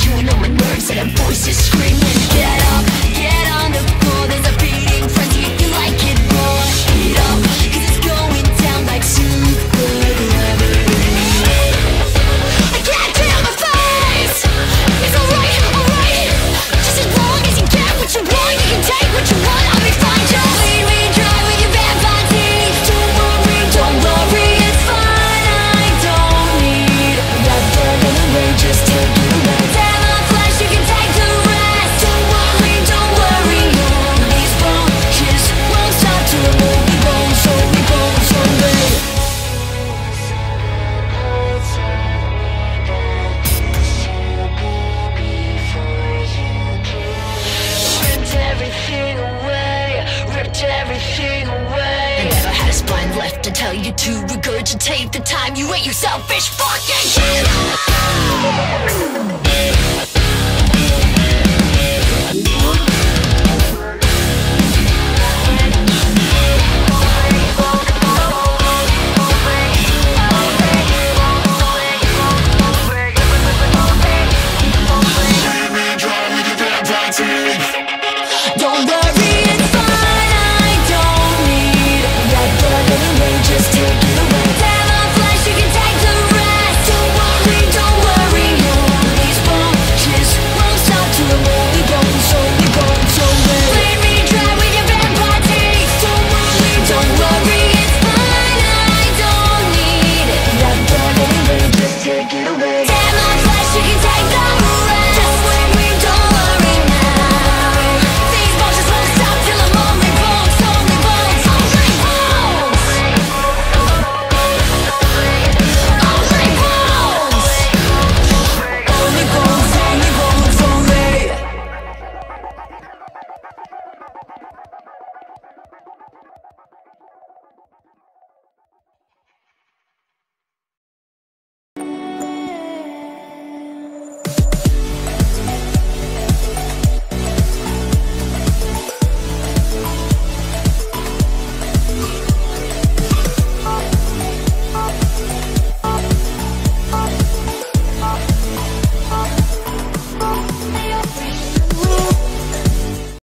chewing on my nerves and a voice is screaming, get up, get on the floor. There's a beating frenzy if you like it raw. Heat up, cause it's going down like super gravity. I can't feel my face. It's alright, alright. Just as long as you get what you want, you can take what you want, I'll be fine. Just lead me dry with your vampire teeth. Don't worry, it's fine. I don't need that dead and away just to get away. Damn my flesh, you can take the rest. Don't worry, all these roaches won't stop till the moon we bone, so we bone, so late. Ripped everything away, ripped everything away. I never had a spine left to tell you to regurgitate the time you ate, you selfish fucking kid.